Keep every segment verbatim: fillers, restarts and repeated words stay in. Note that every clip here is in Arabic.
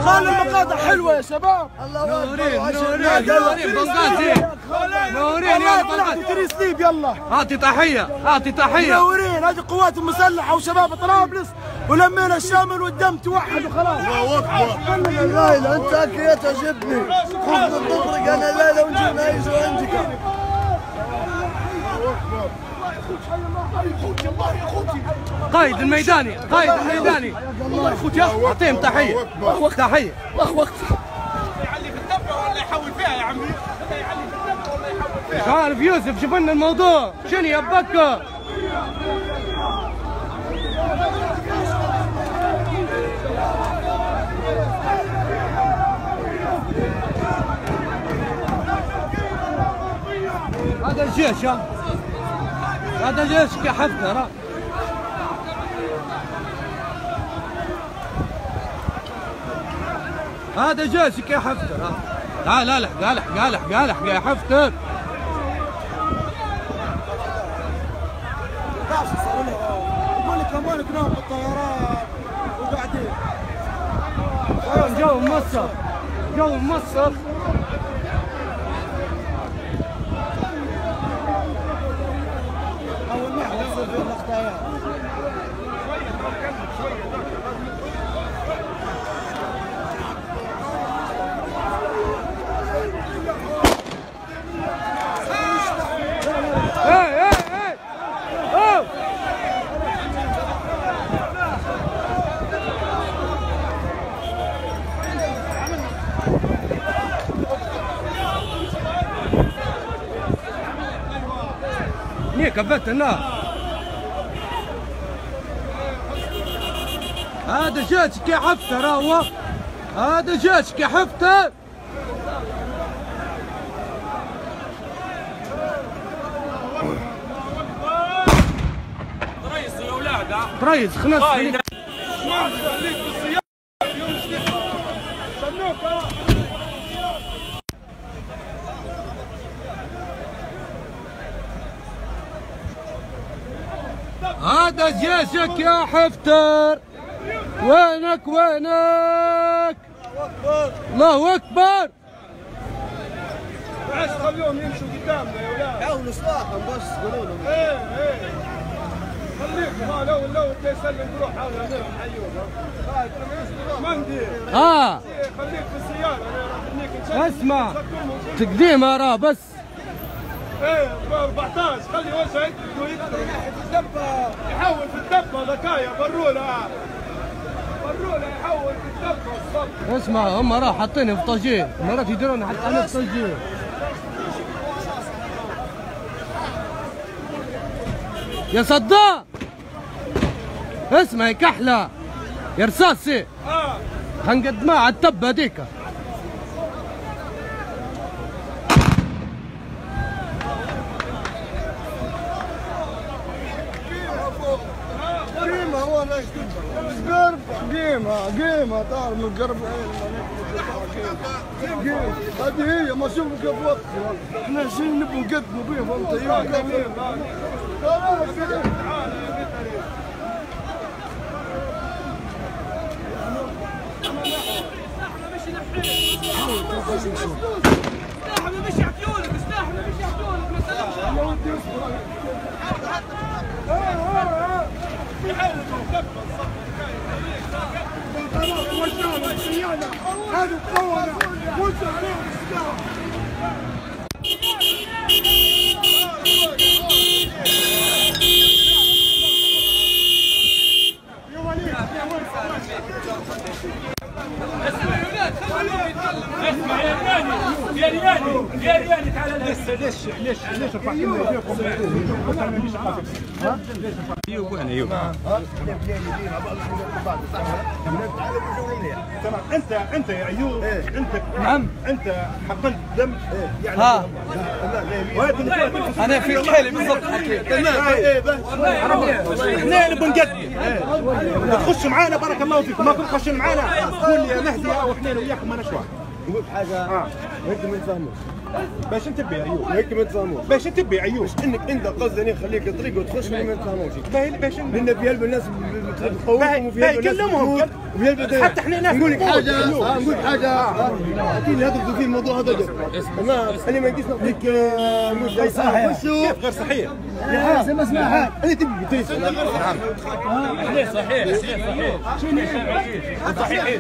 خلي المقاطع حلوه يا شباب. نورين نورين نورين بنغازي نورين يا بنغازي تريسليب يلا اعطي تحيه اعطي تحيه. نورين هذه القوات المسلحه وشباب طرابلس ولمينا الشامل والدم توحد وخلاص. الله اكبر. الليله انت اكيد تعجبني. خذ من ظهرك انا الليله ونجي نعيش عندك. قائد الميداني قائد الميداني اعطيهم تحيه تحيه. وقت يعلي في الدبه ولا يحول فيها يا عمي؟ يعلي في الدبه ولا يحول فيها؟ مش عارف يوسف شوف لنا الموضوع شنو يا بكر. هذا الجيش ها هذا جيش كحفتر. هذا جيش كحفتر. تعال الحق الحق الحق الحق يا حفتر. يقول لك كمان كنا بالطيارات وقاعدين جو مصر جو مصر. اول محور تصير فيه الاخطايات. اي اي اي اوه نيه كبت النار. هذا جيش كحفتر هو هذا جيش كحفتر. ريس يا اولاد ريس خلاص هذا جيشك يا حفتر. وينك وينك؟ الله اكبر. عايش خليهم يمشوا قدامنا يا اولاد. حاولوا اصلاحهم بس قولوا لهم. ايه ايه خليكم ها لو لو تسلم تروح حاول نحيوهم. مندي اه خليك في السياره انا راح نيك اسمع تقديمها راه بس. ايه ب أربعطاش خلي وجهه يقدر في الدبه يحول في الدبه ذكايا بروله بروله يحول في الدبه الصبر. اسمع هم راه حاطيني في طاجين مرات يديرون حتى انا في طاجين. يا صدام اسمع يا كحله يا رصاصي اه هنقدمها على التبه هذيك. قيمة هو ليش قرب قيمة قيمة طار من قرب قيمة هذه هي ما شوفوا كيف وقت احنا جايين نبغوا نقدموا بيه فهمت. احنا مش يحكيولك احنا مش يحكيولك ما سلمش. هذه الثورة وجه عليهم السلاح. يا وليد يا وليد اسمع يا ولاد خليهم يتكلموا. اسمع يا رياني يا رياني يا رياني تعال ليش ليش ليش ليش رفعت لنا فيكم؟ ها؟ ليش رفعت؟ ايوب وين ايوب؟ تمام انت انت يا ايوب انت نعم انت حقنت دم يعني ها انا في حالي بالضبط حكيت. احنا نبغى نقدم تخشوا معانا بارك الله فيكم. ما كنت تخشوا معانا قول لي يا مهدي او احنا وياكم ما نشوى. نقول حاجة اه انتم ما تفهموش. باش نتبع ايوب هيك ما تفهموش باش نتبع ايوب انك انت قصدني نخليك طريق وتخش اللي ما تفهموش باهي باش لان في قلب الناس بتقوم وفي قلب الناس كلمهم وفي قلب حتى احنا ناس نقول لك حاجه نقول حاجه اعطيني هذا في الموضوع هذا تمام انا ما نجيش نعطيك مش غير صحيح كيف غير صحيح يا حسن ما اسمعها انا تبي تيسر ليه صحيح ليه صحيح صحيحين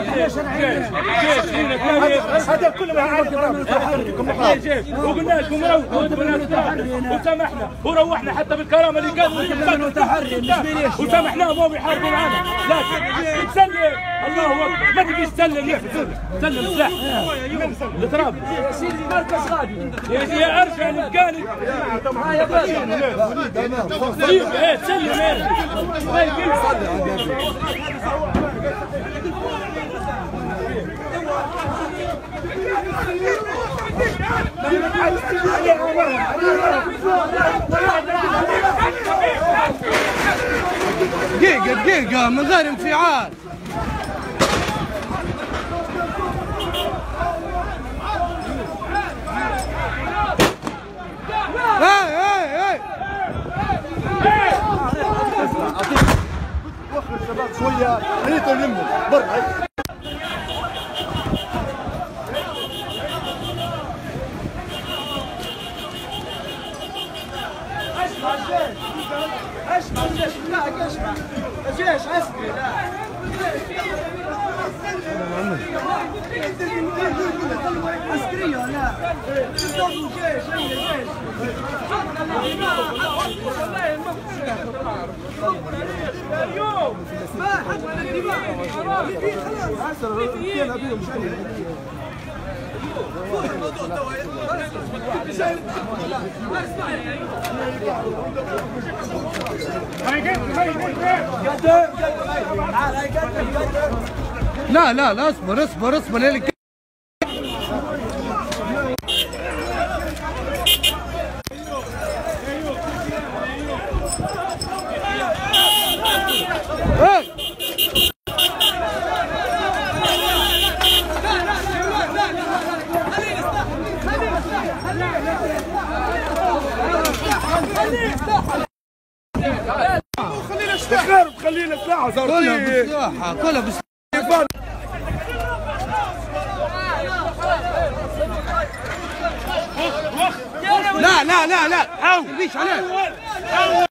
هذا كله ما عارف وقلنا لكم وسامحنا وروحنا حتى بالكرامه اللي كانت متحرر وسامحناه وهو بيحارب معنا لكن تسلم الله اكبر ما تجيش تسلم تسلم سلاح التراب يا سيدي مركز غادي يا ارجع الكاني يا باشا ايه تسلم ايه دقيقة دقيقة من غير انفعال. اي اي اي وخر الشباب شويه خليته يلموا برا اسمع الجيش اسمع الجيش لا اسمع الجيش اسمع عسكرية لا الجيش الجيش اليوم ما حد لا لا لا اصبر اصبر اصبر ليلك. خلينا نستحرب خلينا نطلعوا كلها بصراحة كلها بصراحة. لا لا لا لا، ما تبيش عليه.